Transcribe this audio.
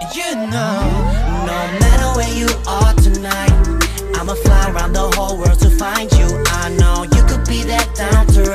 You know, no matter where you are tonight, I'ma fly around the whole world to find you. I know you could be that down to